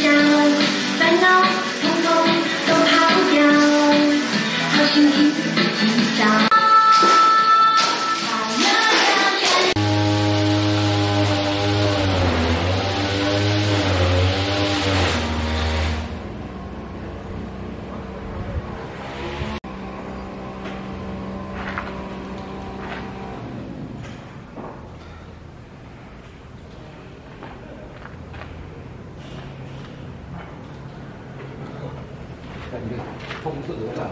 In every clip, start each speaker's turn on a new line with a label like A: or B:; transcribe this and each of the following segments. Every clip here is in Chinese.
A: 笑，烦恼通通都跑不掉，好心情今朝。
B: 红色的啦，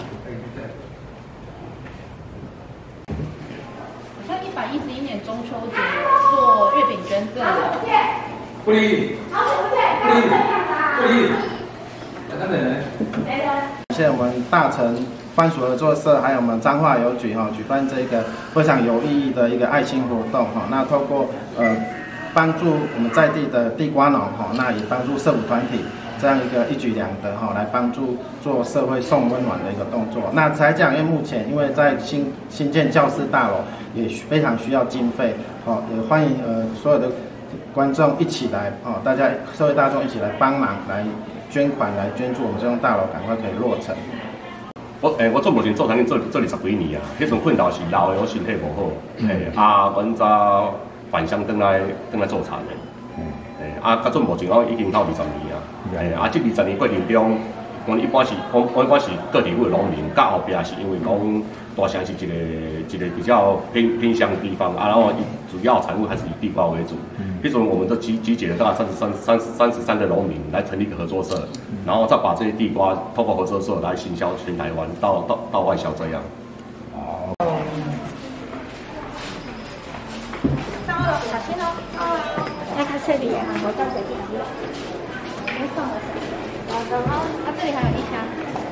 C: 好像111年中秋节做月饼捐赠的。
B: 不离，不离，等等。
D: 谢谢我们大成番薯合作社，还有我们彰化邮局举办这个非常有意义的一个爱心活动那透过帮助我们在地的地瓜农那也帮助社福团体。 这样一个一举两得来帮助做社会送温暖的一个动作。那才讲，因为目前因为在新建教室大楼也非常需要经费也欢迎所有的观众一起来大家社会大众一起来帮忙来捐款来捐助我们这栋大楼赶快可以落成。
E: 我做目前做餐饮做20几年啊，迄阵困扰是老的我身体无好，阮早返乡回来做餐的。 到做目前我已经到20年啊，这20年过程中，阮一般是各地区的农民，到后壁是因为讲大城是一个比较偏乡的地方然后主要产物还是以地瓜为主。迄阵我们都集结了大概33个农民来成立一个合作社，然后再把这些地瓜透过合作社来行销全台湾，到外销这样。
C: 上2楼，小心哦。要看这里我倒水进去了。没送了谁？然后这里还有一箱。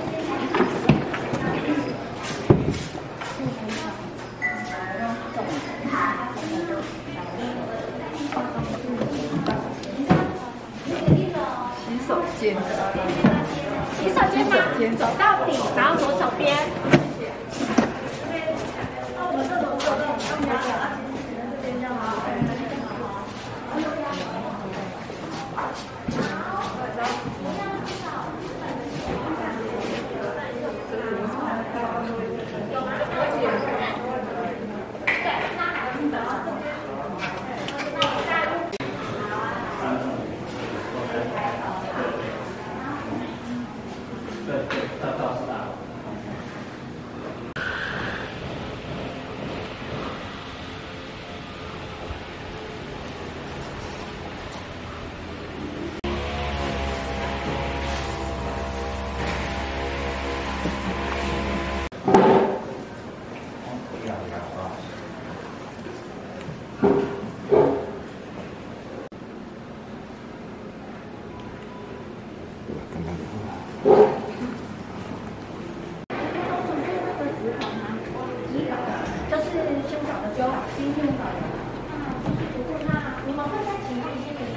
C: 洗手间，走到底，然后左手边。
A: 就是香港的就好，新香港的。如果你们会在情侣间